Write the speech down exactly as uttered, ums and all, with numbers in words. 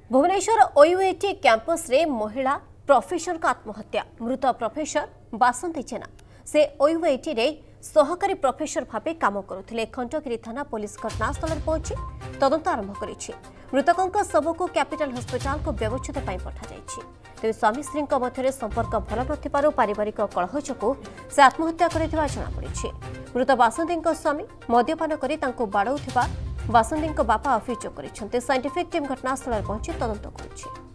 Bhubaneswar OUAT campus रे महिला professor का आत्महत्या। मृत प्रोफेसर बासंती जेना से ओयूएटी रे सहकारी प्रोफेसर भावे काम करुथिले। खंडगिरी थाना पुलिस घटनास्थल पहुंची तदंत आरंभ करिछि। मृतकों शव को कैपिटल हॉस्पिटल को व्यवच्छेद पई पठा जाइछि। तेज स्वामी स्त्री मध्य संपर्क भल नथिबारु पारिवारिक कलह जोगु से आत्महत्या करिथिबा जଣା पड़िछि। मृत बासंती स्वामी मद्यपान करी तांको बाड़ौथिबा बासंती बापा अभियोग करिसेंते। साइंटिफिक टीम घटनास्थल पहुंची तदंत करुछि।